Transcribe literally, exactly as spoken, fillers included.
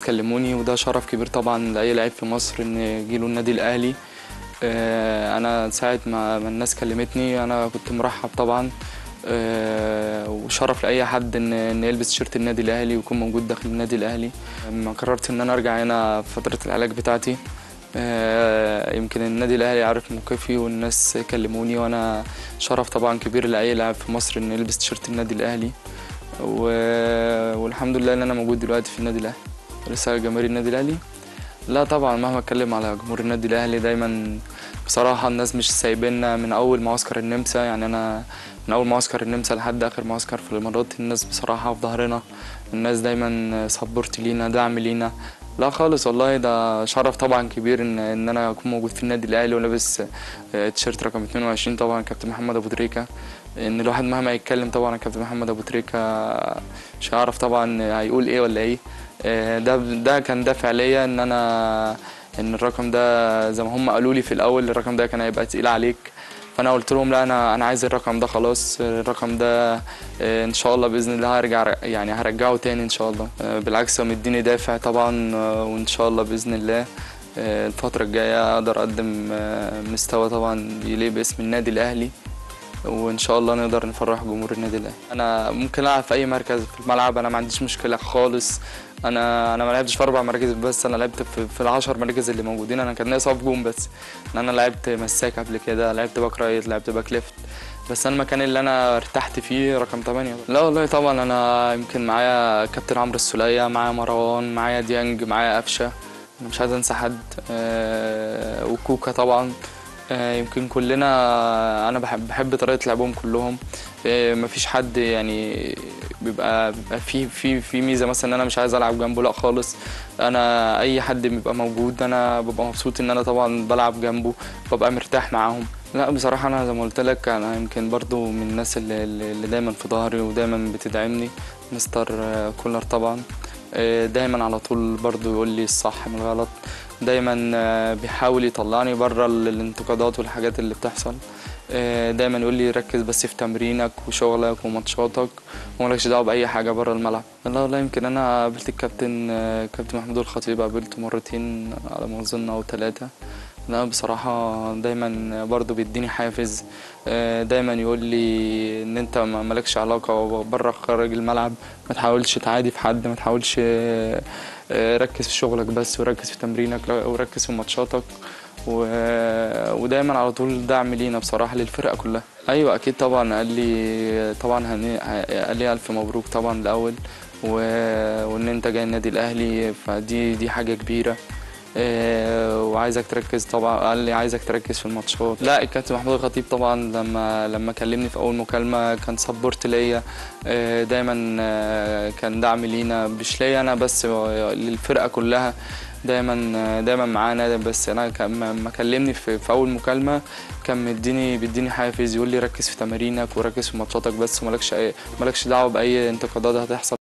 كلموني، وده شرف كبير طبعا لاي لعيب في مصر ان يجيله النادي الاهلي. آه، انا ساعه ما ما الناس كلمتني انا كنت مرحب طبعا، آه، وشرف لاي حد ان ان يلبس تيشيرت النادي الاهلي ويكون موجود داخل النادي الاهلي. لما قررت ان انا ارجع هنا في فتره العلاج بتاعتي، آه، يمكن النادي الاهلي عارف موقفي والناس كلموني، وانا شرف طبعا كبير لاي لاعب في مصر انه يلبس تيشيرت النادي الاهلي. والحمد لله ان انا موجود دلوقتي في النادي الاهلي. رسالة جماهير النادي الاهلي، لا طبعا مهما اتكلم على جمهور النادي الاهلي دايما بصراحه الناس مش سايبيننا من اول معسكر النمسا. يعني انا من اول معسكر النمسا لحد اخر معسكر في الامارات الناس بصراحه في ظهرنا، الناس دايما سبورت لينا، دعم لينا. لا خالص والله، ده شرف طبعا كبير ان ان انا اكون موجود في النادي الاهلي ولابس تيشيرت رقم اتنين وعشرين طبعا كابتن محمد ابو تريكه. ان الواحد مهما يتكلم طبعا كابتن محمد ابو تريكه مش هيعرف طبعا هيقول ايه ولا ايه. ده ده كان دافع ليا ان انا ان الرقم ده زي ما هم قالوا لي في الاول الرقم ده كان هيبقى تقيل عليك، فانا قلت لهم لا انا انا عايز الرقم ده خلاص. الرقم ده ان شاء الله باذن الله هرجع يعني هرجعه تاني ان شاء الله. بالعكس هو مديني دافع طبعا، وان شاء الله باذن الله الفتره الجايه اقدر اقدم مستوى طبعا يليق باسم النادي الاهلي، وان شاء الله نقدر نفرح جمهور النادي الاهلي. انا ممكن العب في اي مركز في الملعب، انا ما عنديش مشكله خالص. انا انا ما لعبتش في اربع مراكز بس، انا لعبت في, في العشر مراكز اللي موجودين. انا كان ناقص اقف جون بس، ان انا لعبت مساك قبل كده، لعبت باك رايت، لعبت باك ليفت، بس انا المكان اللي انا ارتحت فيه رقم تمانية. لا والله طبعا انا يمكن معايا كابتن عمرو السولية، معايا مروان، معايا ديانج، معايا قفشه، انا مش عايز انسى حد، أه وكوكا طبعا. يمكن كلنا انا بحب بحب طريقه لعبهم كلهم. مفيش حد يعني بيبقى بيبقى في في في ميزه مثلا ان انا مش عايز العب جنبه، لا خالص. انا اي حد بيبقى موجود انا ببقى مبسوط ان انا طبعا بلعب جنبه، ببقى مرتاح معاهم. لا بصراحه انا زي ما قلت لك انا يمكن برضو من الناس اللي, اللي دايما في ظهري ودايما بتدعمني. مستر كولر طبعا دايما على طول برضو يقول لي الصح من الغلط، دايما بيحاول يطلعني بره الانتقادات والحاجات اللي بتحصل. دايما يقول لي ركز بس في تمرينك وشغلك وماتشاتك ومالكش دعوه باي حاجه بره الملعب. لا والله يمكن انا قابلت الكابتن كابتن محمود الخطيب، قابلته مرتين على ما اظن او ثلاثه. لا بصراحه دايما برضو بيديني حافز، دايما يقول لي ان انت مالكش علاقه بره خارج الملعب، ما تحاولش تعادي في حد، ما تحاولش، ركز في شغلك بس وركز في تمرينك وركز في ماتشاتك. ودايما على طول دعم لينا بصراحه للفرقه كلها. ايوه اكيد طبعا، قال لي طبعا هني قال لي الف مبروك طبعا الاول، وان انت جاي النادي الاهلي فدي دي حاجه كبيره، وعايزك تركز طبعا. قال لي عايزك تركز في الماتشات. لا الكابتن محمود الخطيب طبعا لما لما كلمني في اول مكالمه كان سبورت ليا، دايما كان دعم لينا مش ليا انا بس، للفرقه كلها، دايما دايما معانا. بس انا لما كلمني في, في اول مكالمه كان مديني بيديني حافز، يقول لي ركز في تمارينك وركز في ماتشاتك بس، ومالكش مالكش دعوه باي انتقادات هتحصل.